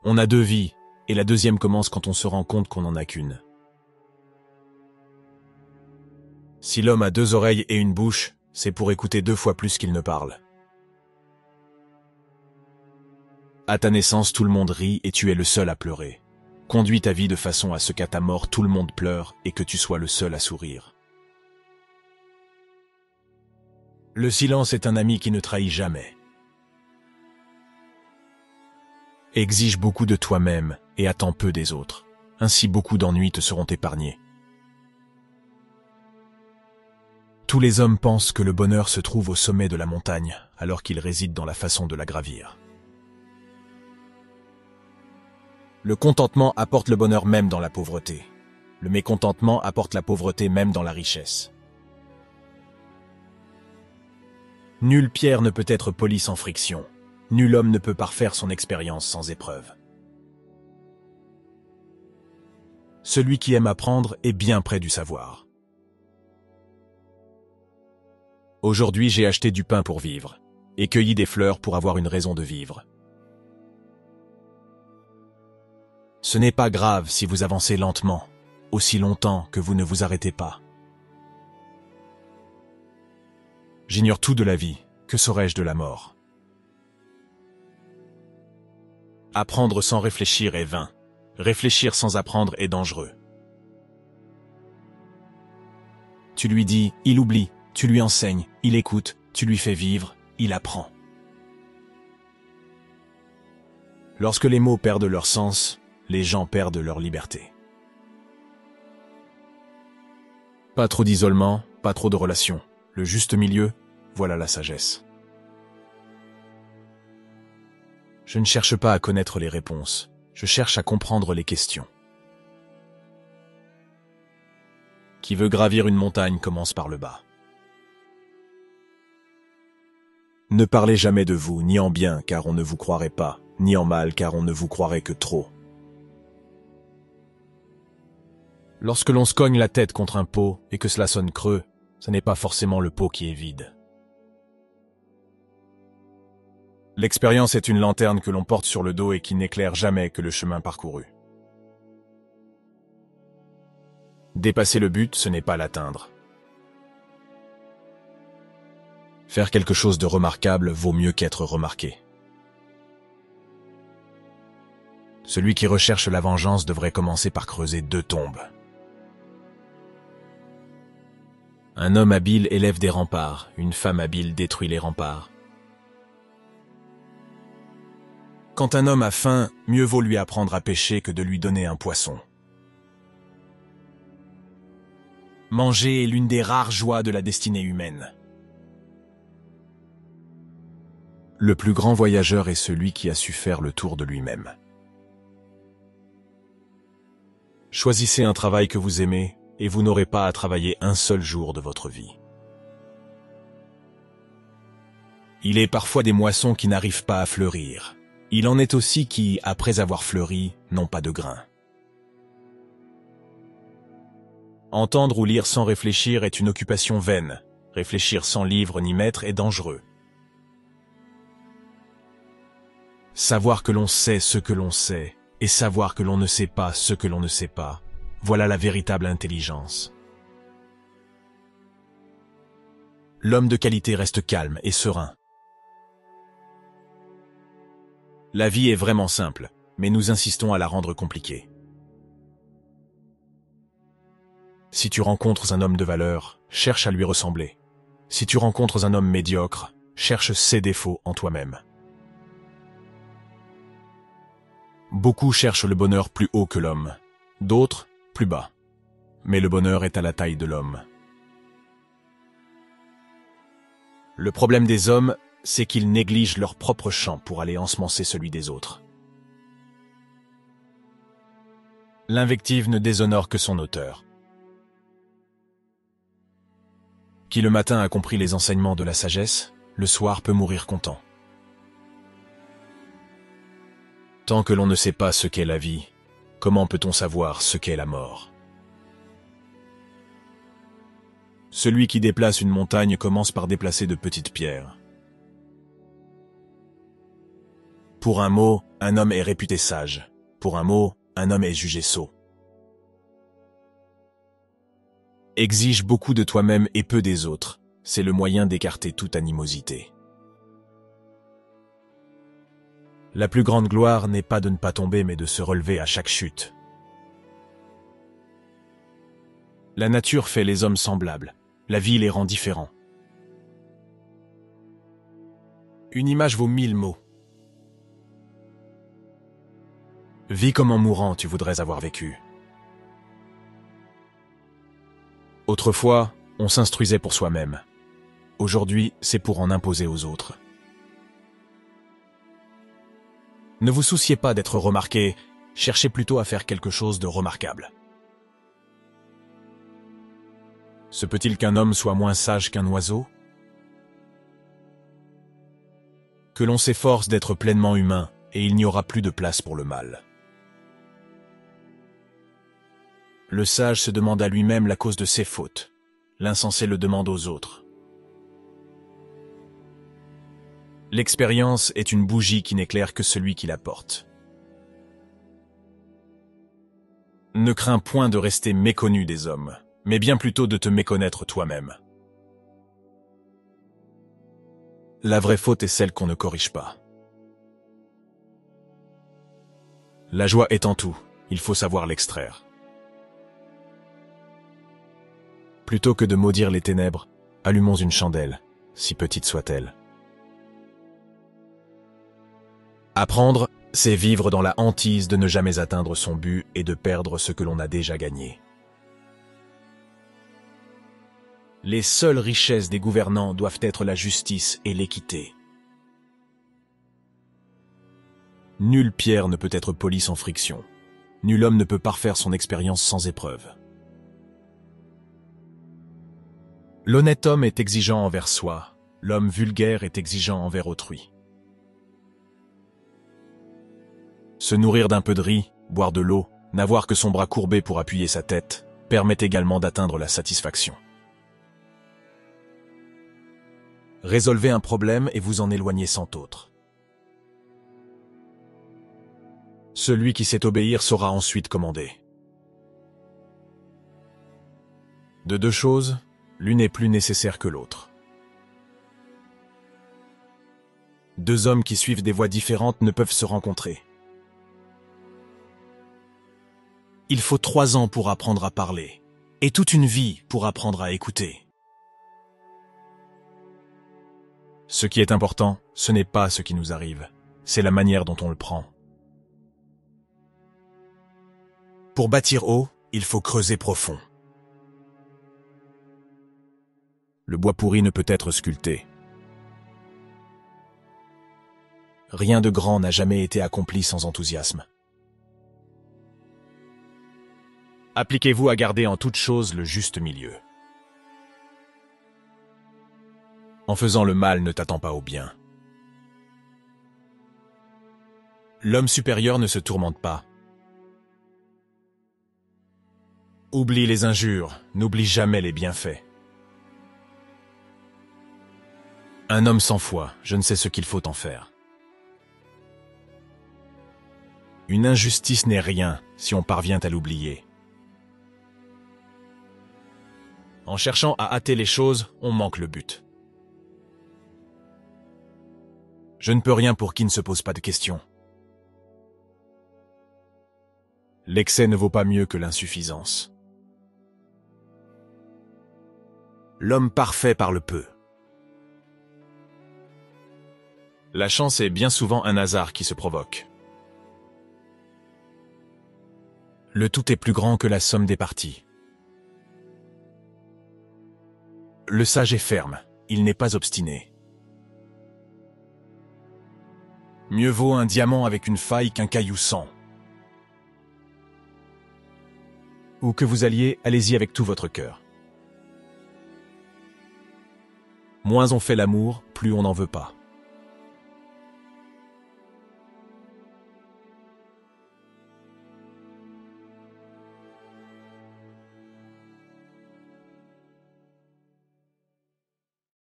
On a deux vies, et la deuxième commence quand on se rend compte qu'on n'en a qu'une. Si l'homme a deux oreilles et une bouche, c'est pour écouter 2 fois plus qu'il ne parle. À ta naissance, tout le monde rit et tu es le seul à pleurer. Conduis ta vie de façon à ce qu'à ta mort, tout le monde pleure et que tu sois le seul à sourire. Le silence est un ami qui ne trahit jamais. Exige beaucoup de toi-même et attends peu des autres. Ainsi beaucoup d'ennuis te seront épargnés. Tous les hommes pensent que le bonheur se trouve au sommet de la montagne, alors qu'il réside dans la façon de la gravir. Le contentement apporte le bonheur même dans la pauvreté. Le mécontentement apporte la pauvreté même dans la richesse. Nulle pierre ne peut être polie sans friction. Nul homme ne peut parfaire son expérience sans épreuve. Celui qui aime apprendre est bien près du savoir. Aujourd'hui, j'ai acheté du pain pour vivre, et cueilli des fleurs pour avoir une raison de vivre. Ce n'est pas grave si vous avancez lentement, aussi longtemps que vous ne vous arrêtez pas. J'ignore tout de la vie, que saurais-je de la mort? Apprendre sans réfléchir est vain. Réfléchir sans apprendre est dangereux. Tu lui dis, il oublie, tu lui enseignes, il écoute, tu lui fais vivre, il apprend. Lorsque les mots perdent leur sens, les gens perdent leur liberté. Pas trop d'isolement, pas trop de relations. Le juste milieu, voilà la sagesse. Je ne cherche pas à connaître les réponses, je cherche à comprendre les questions. Qui veut gravir une montagne commence par le bas. Ne parlez jamais de vous, ni en bien, car on ne vous croirait pas, ni en mal, car on ne vous croirait que trop. Lorsque l'on se cogne la tête contre un pot et que cela sonne creux, ce n'est pas forcément le pot qui est vide. L'expérience est une lanterne que l'on porte sur le dos et qui n'éclaire jamais que le chemin parcouru. Dépasser le but, ce n'est pas l'atteindre. Faire quelque chose de remarquable vaut mieux qu'être remarqué. Celui qui recherche la vengeance devrait commencer par creuser 2 tombes. Un homme habile élève des remparts, une femme habile détruit les remparts. Quand un homme a faim, mieux vaut lui apprendre à pêcher que de lui donner un poisson. Manger est l'une des rares joies de la destinée humaine. Le plus grand voyageur est celui qui a su faire le tour de lui-même. Choisissez un travail que vous aimez et vous n'aurez pas à travailler un seul jour de votre vie. Il est parfois des moissons qui n'arrivent pas à fleurir. Il en est aussi qui, après avoir fleuri, n'ont pas de grains. Entendre ou lire sans réfléchir est une occupation vaine. Réfléchir sans livre ni maître est dangereux. Savoir que l'on sait ce que l'on sait, et savoir que l'on ne sait pas ce que l'on ne sait pas, voilà la véritable intelligence. L'homme de qualité reste calme et serein. La vie est vraiment simple, mais nous insistons à la rendre compliquée. Si tu rencontres un homme de valeur, cherche à lui ressembler. Si tu rencontres un homme médiocre, cherche ses défauts en toi-même. Beaucoup cherchent le bonheur plus haut que l'homme, d'autres plus bas. Mais le bonheur est à la taille de l'homme. Le problème des hommes, c'est qu'ils négligent leur propre champ pour aller ensemencer celui des autres. L'invective ne déshonore que son auteur. Qui le matin a compris les enseignements de la sagesse, le soir peut mourir content. Tant que l'on ne sait pas ce qu'est la vie, comment peut-on savoir ce qu'est la mort? Celui qui déplace une montagne commence par déplacer de petites pierres. Pour un mot, un homme est réputé sage. Pour un mot, un homme est jugé sot. Exige beaucoup de toi-même et peu des autres. C'est le moyen d'écarter toute animosité. La plus grande gloire n'est pas de ne pas tomber mais de se relever à chaque chute. La nature fait les hommes semblables. La vie les rend différents. Une image vaut 1000 mots. Vis comme en mourant tu voudrais avoir vécu. Autrefois, on s'instruisait pour soi-même. Aujourd'hui, c'est pour en imposer aux autres. Ne vous souciez pas d'être remarqué, cherchez plutôt à faire quelque chose de remarquable. Se peut-il qu'un homme soit moins sage qu'un oiseau? Que l'on s'efforce d'être pleinement humain, et il n'y aura plus de place pour le mal. Le sage se demande à lui-même la cause de ses fautes. L'insensé le demande aux autres. L'expérience est une bougie qui n'éclaire que celui qui la porte. Ne crains point de rester méconnu des hommes, mais bien plutôt de te méconnaître toi-même. La vraie faute est celle qu'on ne corrige pas. La joie est en tout, il faut savoir l'extraire. Plutôt que de maudire les ténèbres, allumons une chandelle, si petite soit-elle. Apprendre, c'est vivre dans la hantise de ne jamais atteindre son but et de perdre ce que l'on a déjà gagné. Les seules richesses des gouvernants doivent être la justice et l'équité. Nulle pierre ne peut être polie sans friction. Nul homme ne peut parfaire son expérience sans épreuve. L'honnête homme est exigeant envers soi, l'homme vulgaire est exigeant envers autrui. Se nourrir d'un peu de riz, boire de l'eau, n'avoir que son bras courbé pour appuyer sa tête, permet également d'atteindre la satisfaction. Résolvez un problème et vous en éloignez sans autre. Celui qui sait obéir saura ensuite commander. De deux choses, l'une est plus nécessaire que l'autre. Deux hommes qui suivent des voies différentes ne peuvent se rencontrer. Il faut 3 ans pour apprendre à parler, et toute une vie pour apprendre à écouter. Ce qui est important, ce n'est pas ce qui nous arrive, c'est la manière dont on le prend. Pour bâtir haut, il faut creuser profond. Le bois pourri ne peut être sculpté. Rien de grand n'a jamais été accompli sans enthousiasme. Appliquez-vous à garder en toute chose le juste milieu. En faisant le mal, ne t'attends pas au bien. L'homme supérieur ne se tourmente pas. Oublie les injures, n'oublie jamais les bienfaits. Un homme sans foi, je ne sais ce qu'il faut en faire. Une injustice n'est rien si on parvient à l'oublier. En cherchant à hâter les choses, on manque le but. Je ne peux rien pour qui ne se pose pas de questions. L'excès ne vaut pas mieux que l'insuffisance. L'homme parfait parle peu. La chance est bien souvent un hasard qui se provoque. Le tout est plus grand que la somme des parties. Le sage est ferme, il n'est pas obstiné. Mieux vaut un diamant avec une faille qu'un caillou sans. Où que vous alliez, allez-y avec tout votre cœur. Moins on fait l'amour, plus on n'en veut pas.